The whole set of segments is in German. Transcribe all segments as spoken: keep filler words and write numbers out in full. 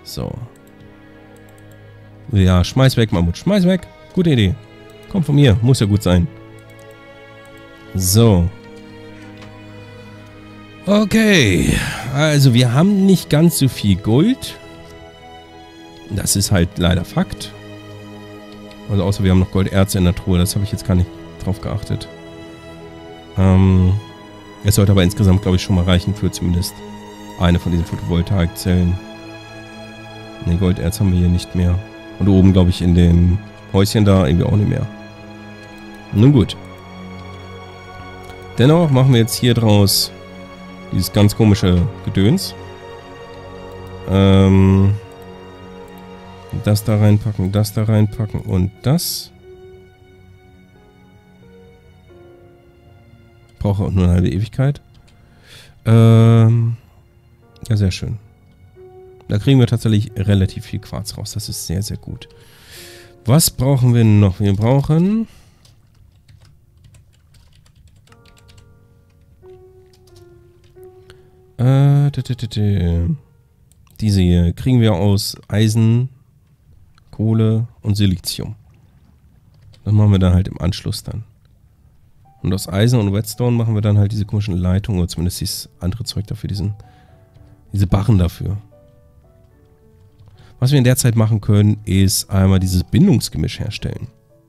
So. Ja, schmeiß weg, Mammut. Schmeiß weg. Gute Idee. Komm von mir. Muss ja gut sein. So. Okay. Also, wir haben nicht ganz so viel Gold. Das ist halt leider Fakt. Also, außer wir haben noch Golderze in der Truhe. Das habe ich jetzt gar nicht drauf geachtet. Ähm... Es sollte aber insgesamt, glaube ich, schon mal reichen für zumindest eine von diesen Photovoltaikzellen. Ne, Golderz haben wir hier nicht mehr. Und oben, glaube ich, in dem Häuschen da irgendwie auch nicht mehr. Nun gut. Dennoch machen wir jetzt hier draus dieses ganz komische Gedöns. Ähm, das da reinpacken, das da reinpacken und das. Brauche auch nur eine halbe Ewigkeit. Ähm, ja, sehr schön. Da kriegen wir tatsächlich relativ viel Quarz raus. Das ist sehr, sehr gut. Was brauchen wir noch? Wir brauchen... Äh, diese hier kriegen wir aus Eisen, Kohle und Silizium. Das machen wir dann halt im Anschluss dann. Und aus Eisen und Redstone machen wir dann halt diese komischen Leitungen, oder zumindest dieses andere Zeug dafür, diesen, diese Barren dafür. Was wir in der Zeit machen können, ist einmal dieses Bindungsgemisch herstellen.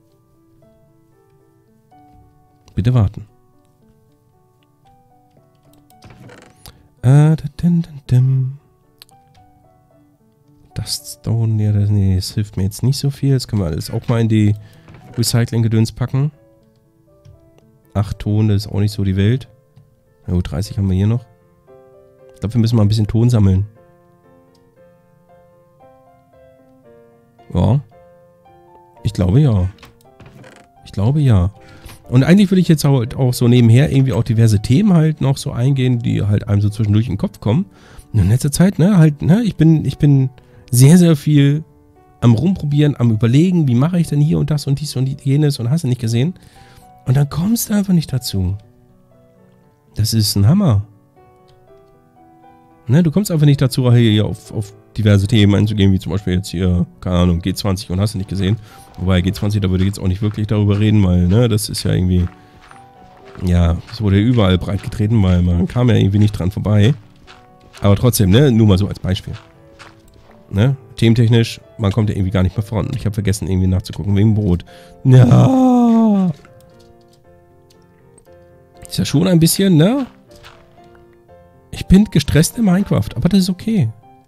Bitte warten. Äh, das Stone, ja, das, nee, das hilft mir jetzt nicht so viel. Das können wir alles auch mal in die Recycling-Gedöns packen. acht Ton, das ist auch nicht so die Welt. Na gut, dreißig haben wir hier noch. Ich glaube, wir müssen mal ein bisschen Ton sammeln. Ja. Ich glaube ja. Ich glaube ja. Und eigentlich würde ich jetzt halt auch so nebenher irgendwie auch diverse Themen halt noch so eingehen, die halt einem so zwischendurch in den Kopf kommen. Und in letzter Zeit, ne, halt, ne, ich bin, ich bin sehr, sehr viel am Rumprobieren, am Überlegen, wie mache ich denn hier und das und dies und jenes und hast du nicht gesehen. Und dann kommst du einfach nicht dazu. Das ist ein Hammer. Ne, du kommst einfach nicht dazu, hier auf, auf diverse Themen einzugehen, wie zum Beispiel jetzt hier, keine Ahnung, G zwanzig und hast du nicht gesehen. Wobei G zwanzig, da würde ich jetzt auch nicht wirklich darüber reden, weil, ne, das ist ja irgendwie, ja, es wurde ja überall breit getreten, weil man kam ja irgendwie nicht dran vorbei. Aber trotzdem, ne, nur mal so als Beispiel. Ne, thementechnisch, man kommt ja irgendwie gar nicht mehr voran. Ich habe vergessen, irgendwie nachzugucken wegen Brot. Ja. Ist ja schon ein bisschen, ne? Ich bin gestresst in Minecraft, aber das ist okay.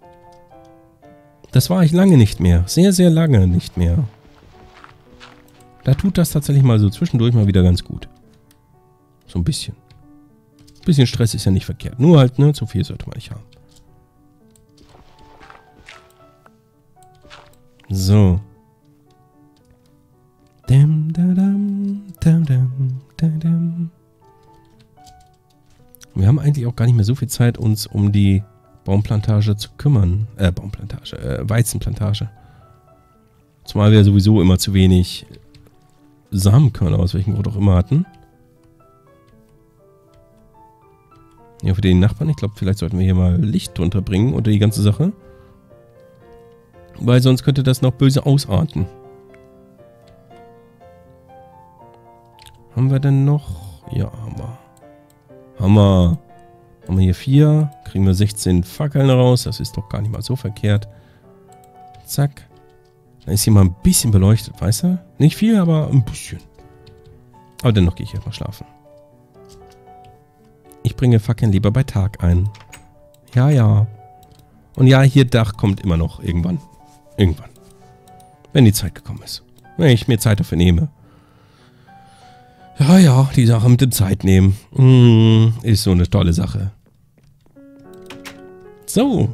Das war ich lange nicht mehr. Sehr, sehr lange nicht mehr. Da tut das tatsächlich mal so zwischendurch mal wieder ganz gut. So ein bisschen. Ein bisschen Stress ist ja nicht verkehrt. Nur halt, ne, zu viel sollte man nicht haben. So. Dam, da, dam, dam, dam, da, dam. Wir haben eigentlich auch gar nicht mehr so viel Zeit, uns um die Baumplantage zu kümmern. Äh, Baumplantage, äh, Weizenplantage. Zumal wir sowieso immer zu wenig Samenkörner, aus welchem Grund auch immer, hatten. Ja, für den Nachbarn, ich glaube, vielleicht sollten wir hier mal Licht drunter bringen unter die ganze Sache. Weil sonst könnte das noch böse ausarten. Haben wir denn noch? Ja, haben wir. Haben wir, haben wir hier vier. Kriegen wir sechzehn Fackeln raus. Das ist doch gar nicht mal so verkehrt. Zack. Dann ist hier mal ein bisschen beleuchtet, weißt du? Nicht viel, aber ein bisschen. Aber dennoch gehe ich erstmal schlafen. Ich bringe Fackeln lieber bei Tag ein. Ja, ja. Und ja, hier Dach kommt immer noch irgendwann. Irgendwann. Wenn die Zeit gekommen ist. Wenn ich mir Zeit dafür nehme. Ja, ja, die Sache mit der Zeit nehmen. Mm, ist so eine tolle Sache. So.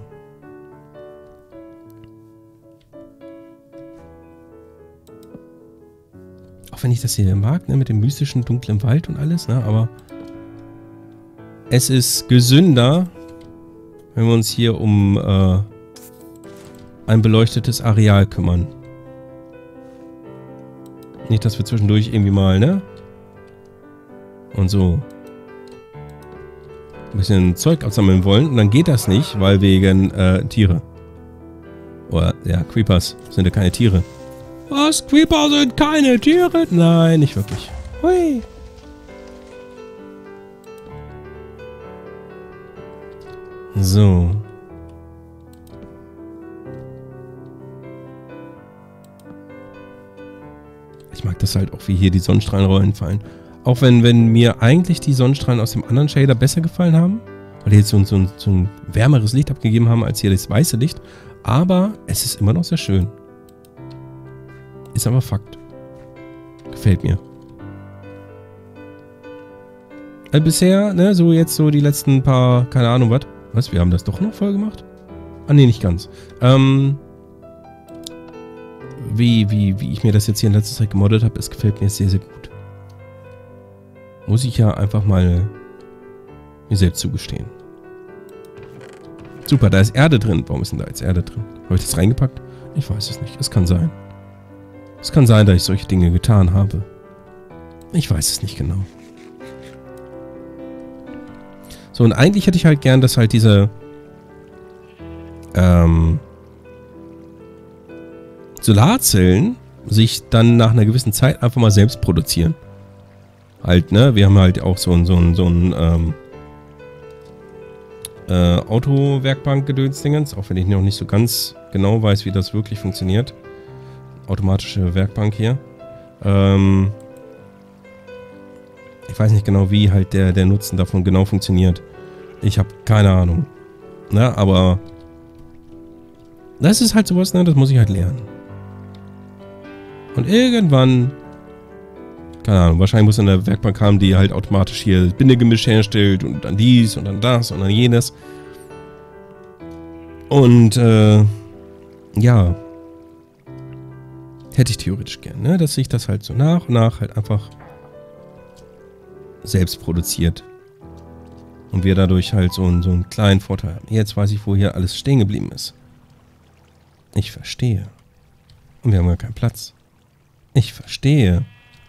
Auch wenn ich das hier mag, ne, mit dem mystischen, dunklen Wald und alles, ne, aber es ist gesünder, wenn wir uns hier um äh, ein beleuctetes Areal kümmern. Nicht, dass wir zwischendurch irgendwie mal, ne? Und so ein bisschen Zeug absammeln wollen. Und dann geht das nicht, weil wegen äh, Tiere. Oder, ja, Creepers sind ja keine Tiere. Was? Creeper sind keine Tiere? Nein, nicht wirklich. Hui. So. Ich mag das halt auch, wie hier die Sonnenstrahlenrollen fallen. Auch wenn, wenn mir eigentlich die Sonnenstrahlen aus dem anderen Shader besser gefallen haben. Weil die jetzt so, so, so ein wärmeres Licht abgegeben haben als hier das weiße Licht. Aber es ist immer noch sehr schön. Ist aber Fakt. Gefällt mir. Also bisher, ne, so jetzt so die letzten paar, keine Ahnung was. Was, wir haben das doch noch voll gemacht? Ah, ne, nicht ganz. Ähm... Wie, wie, wie ich mir das jetzt hier in letzter Zeit gemoddet habe, es gefällt mir sehr, sehr gut. Muss ich ja einfach mal mir selbst zugestehen. Super, da ist Erde drin. Warum ist denn da jetzt Erde drin? Habe ich das reingepackt? Ich weiß es nicht. Es kann sein. Es kann sein, dass ich solche Dinge getan habe. Ich weiß es nicht genau. So, und eigentlich hätte ich halt gern, dass halt diese ähm... Solarzellen sich dann nach einer gewissen Zeit einfach mal selbst produzieren. Halt, ne? Wir haben halt auch so ein, so ein, so ein, ähm, äh, Autowerkbank-Gedöns-Dingens, auch wenn ich noch nicht so ganz genau weiß, wie das wirklich funktioniert. Automatische Werkbank hier. Ähm, ich weiß nicht genau, wie halt der, der Nutzen davon genau funktioniert. Ich habe keine Ahnung. Na, aber das ist halt sowas, ne? Das muss ich halt lernen. Und irgendwann, keine Ahnung, wahrscheinlich muss eine Werkbank haben, die halt automatisch hier Bindegemisch herstellt und dann dies und dann das und dann jenes. Und, äh, ja. Hätte ich theoretisch gern, ne? Dass sich das halt so nach und nach halt einfach selbst produziert. Und wir dadurch halt so einen, so einen kleinen Vorteil haben. Jetzt weiß ich, wo hier alles stehen geblieben ist. Ich verstehe. Und wir haben ja keinen Platz. Ich verstehe.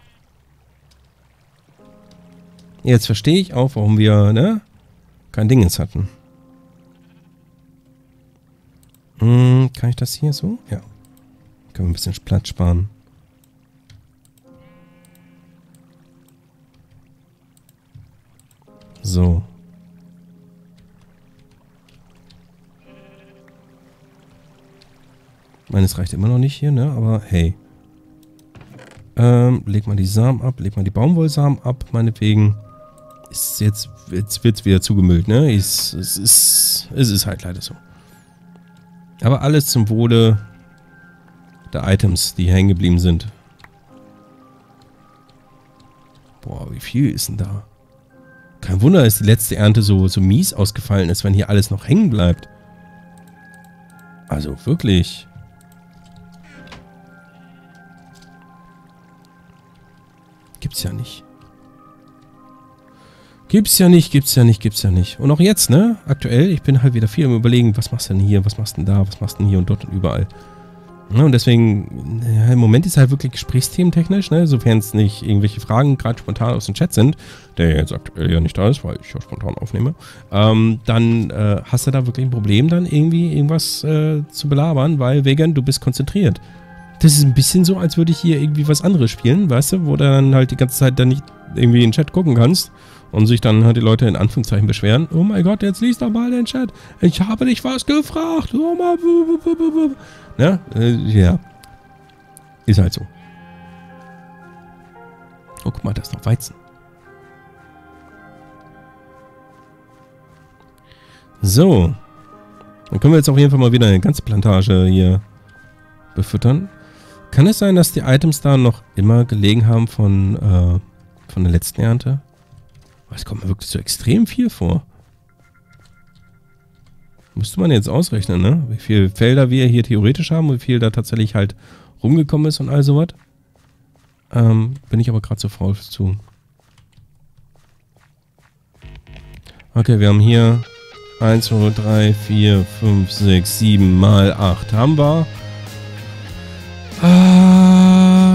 Jetzt verstehe ich auch, warum wir, ne, kein Dingens hatten. Hm, kann ich das hier so? Ja. Können wir ein bisschen Platz sparen. So. Ich meine, es reicht immer noch nicht hier, ne? Aber hey. Ähm, leg mal die Samen ab, leg mal die Baumwollsamen ab, meinetwegen. Ist jetzt, jetzt wird's wieder zugemüllt, ne? Ist, es ist, es ist halt leider so. Aber alles zum Wohle der Items, die hängen geblieben sind. Boah, wie viel ist denn da? Kein Wunder, dass die letzte Ernte so, so mies ausgefallen ist, wenn hier alles noch hängen bleibt. Also wirklich. Gibt's ja nicht. Gibt's ja nicht, gibt's ja nicht, gibt's ja nicht. Und auch jetzt, ne? Aktuell, ich bin halt wieder viel am Überlegen, was machst du denn hier, was machst du denn da, was machst du denn hier und dort und überall. Ja, und deswegen, ja, im Moment ist halt wirklich gesprächsthementechnisch, ne? Sofern es nicht irgendwelche Fragen gerade spontan aus dem Chat sind, der jetzt aktuell ja nicht da ist, weil ich ja spontan aufnehme, ähm, dann äh, hast du da wirklich ein Problem, dann irgendwie irgendwas äh, zu belabern, weil wegen, du bist konzentriert. Das ist ein bisschen so, als würde ich hier irgendwie was anderes spielen, weißt du, wo du dann halt die ganze Zeit dann nicht irgendwie in den Chat gucken kannst und sich dann halt die Leute in Anführungszeichen beschweren. Oh mein Gott, jetzt liest doch mal den Chat. Ich habe dich was gefragt. Oh mal. Ne? Äh, ja. Ist halt so. Oh, guck mal, da ist noch Weizen. So. Dann können wir jetzt auf jeden Fall mal wieder eine ganze Plantage hier befüttern. Kann es sein, dass die Items da noch immer gelegen haben von, äh, von der letzten Ernte? Es kommt mir wirklich so extrem viel vor. Müsste man jetzt ausrechnen, ne? Wie viele Felder wir hier theoretisch haben und wie viel da tatsächlich halt rumgekommen ist und all sowas. Ähm, bin ich aber gerade zu faul zu. Okay, wir haben hier eins, zwei, drei, vier, fünf, sechs, sieben mal acht. Haben wir. Ah,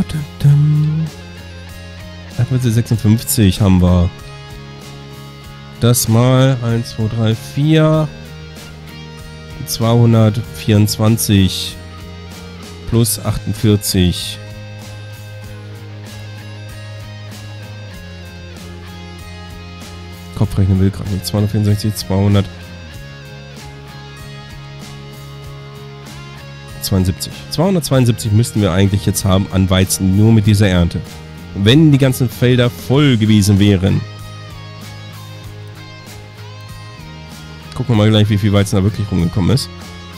sechsundfünfzig haben wir. Das mal eins, zwei, drei, vier. zweihundertvierundzwanzig plus achtundvierzig. Kopfrechnen will gerade nicht. zweihundertvierundsechzig, zweihundertzweiundsiebzig. zweihundertzweiundsiebzig müssten wir eigentlich jetzt haben an Weizen, nur mit dieser Ernte. Wenn die ganzen Felder voll gewesen wären. Gucken wir mal gleich, wie viel Weizen da wirklich rumgekommen ist.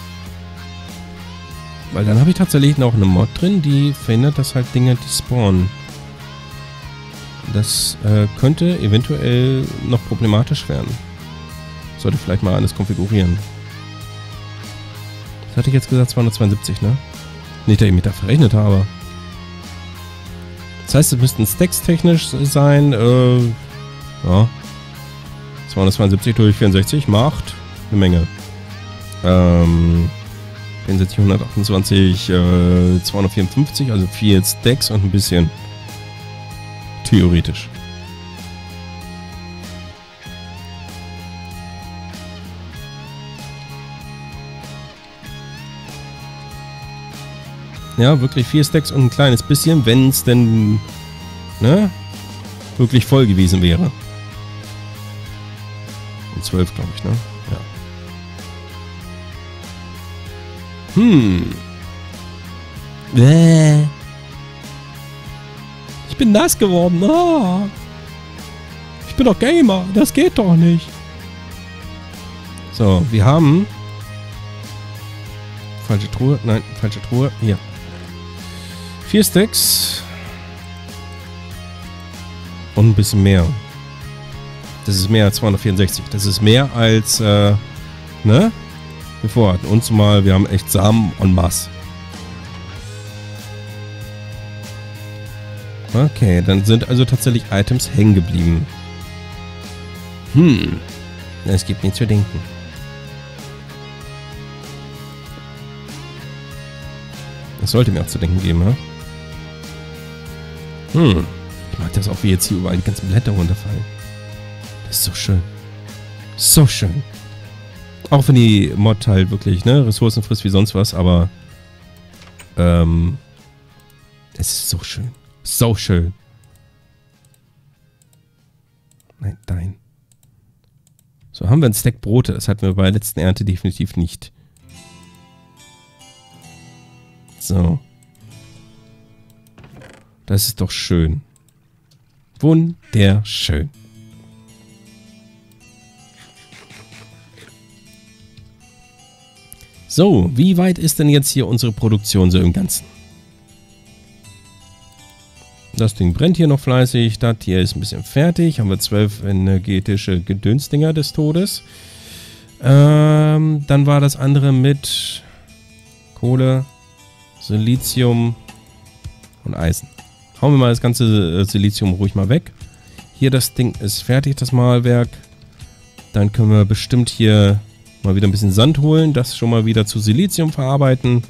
Weil dann habe ich tatsächlich noch eine Mod drin, die verhindert, dass halt Dinge die spawnen. Das äh, könnte eventuell noch problematisch werden. Sollte vielleicht mal alles konfigurieren. Das hatte ich jetzt gesagt, zweihundertzweiundsiebzig, ne? Nicht, dass ich mich da verrechnet habe. Das heißt, es müssten Stacks technisch sein. Äh, ja. zweihundertzweiundsiebzig durch vierundsechzig macht eine Menge. Ähm, vierundsechzig, hundertachtundzwanzig, äh, zweihundertvierundfünfzig, also vier Stacks und ein bisschen. Theoretisch. Ja, wirklich vier Stacks und ein kleines bisschen, wenn es denn ne, wirklich voll gewesen wäre. Und zwölf, glaube ich, ne? Ja. Hm. Bäh. Ich bin nass geworden. Ah. Ich bin doch Gamer. Das geht doch nicht. So, wir haben... Falsche Truhe. Nein, falsche Truhe. Hier. Vier Stacks. Und ein bisschen mehr. Das ist mehr als zweihundertvierundsechzig. Das ist mehr als... Äh, ne? Bevor hatten uns mal... Wir haben echt Samen en masse. Okay, dann sind also tatsächlich Items hängen geblieben. Hm. Es gibt nichts zu denken. Es sollte mir auch zu denken geben, ne? Hm. Ich mag das auch, wie jetzt hier überall die ganzen Blätter runterfallen. Das ist so schön. So schön. Auch wenn die Mod halt wirklich, ne, Ressourcen frisst wie sonst was, aber ähm, es ist so schön. So schön. Nein, dein. So, haben wir ein Stack Brote. Das hatten wir bei der letzten Ernte definitiv nicht. So. Das ist doch schön. Wunderschön. So, wie weit ist denn jetzt hier unsere Produktion so im Ganzen? Das Ding brennt hier noch fleißig. Das hier ist ein bisschen fertig. Haben wir zwölf energetische Gedönsdinger des Todes. Ähm, dann war das andere mit Kohle, Silizium und Eisen. Hauen wir mal das ganze Silizium ruhig mal weg. Hier, das Ding ist fertig, das Mahlwerk. Dann können wir bestimmt hier mal wieder ein bisschen Sand holen. Das schon mal wieder zu Silizium verarbeiten.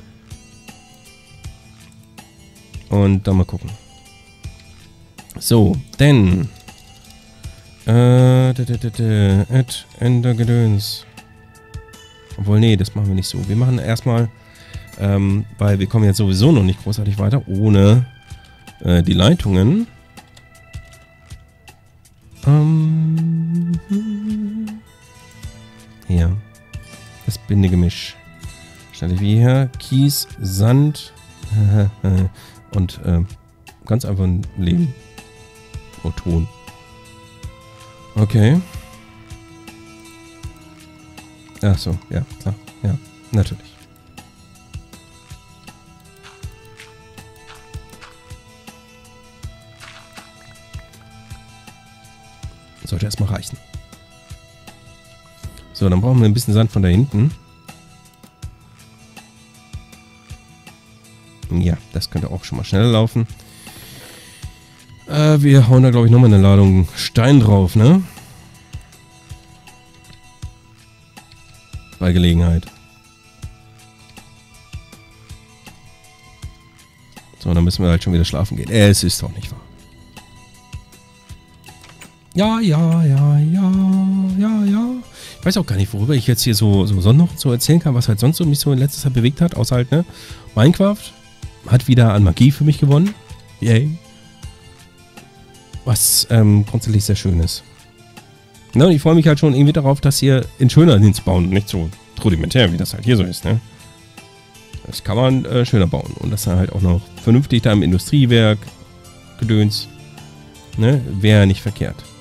Und dann mal gucken. So, denn äh, Endergedöns. Obwohl, nee, das machen wir nicht so. Wir machen erstmal, ähm, weil wir kommen jetzt sowieso noch nicht großartig weiter, ohne äh, die Leitungen. Ähm, hier. Das Bindegemisch. Stelle wie hier. Kies, Sand und äh, ganz einfach ein Lehm. Oh, Ton. Okay. Ach so, ja, klar. Ja, natürlich. Sollte erstmal reichen. So, dann brauchen wir ein bisschen Sand von da hinten. Ja, das könnte auch schon mal schneller laufen. Äh, wir hauen da, glaube ich, nochmal eine Ladung Stein drauf, ne? Bei Gelegenheit. So, dann müssen wir halt schon wieder schlafen gehen. Äh, es ist doch nicht wahr. Ja, ja, ja, ja, ja, ja. Ich weiß auch gar nicht, worüber ich jetzt hier so, so sonst noch so erzählen kann, was halt sonst so mich so in letzter Zeit bewegt hat, außer halt, ne? Minecraft hat wieder an Magie für mich gewonnen. Yay. Was ähm, grundsätzlich sehr schön ist. Ne, und ich freue mich halt schon irgendwie darauf, das hier in schöner hinzubauen und nicht so rudimentär, wie das halt hier so ist, ne? Das kann man äh, schöner bauen. Und das dann halt auch noch vernünftig da im Industriewerk gedöns. Ne? Wäre nicht verkehrt.